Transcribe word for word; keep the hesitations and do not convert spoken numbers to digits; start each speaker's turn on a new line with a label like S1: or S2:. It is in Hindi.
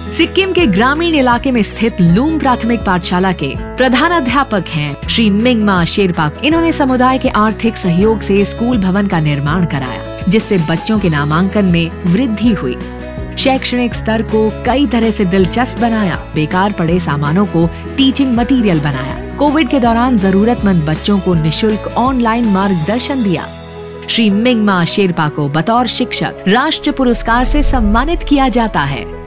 S1: सिक्किम के ग्रामीण इलाके में स्थित लूम प्राथमिक पाठशाला के प्रधानाध्यापक हैं श्री मिंगमा शेरपा। इन्होंने समुदाय के आर्थिक सहयोग से स्कूल भवन का निर्माण कराया, जिससे बच्चों के नामांकन में वृद्धि हुई। शैक्षणिक स्तर को कई तरह से दिलचस्प बनाया, बेकार पड़े सामानों को टीचिंग मटेरियल बनाया। कोविड के दौरान जरूरतमंद बच्चों को निशुल्क ऑनलाइन मार्गदर्शन दिया। श्री मिंगमा शेरपा को बतौर शिक्षक राष्ट्र पुरस्कार से सम्मानित किया जाता है।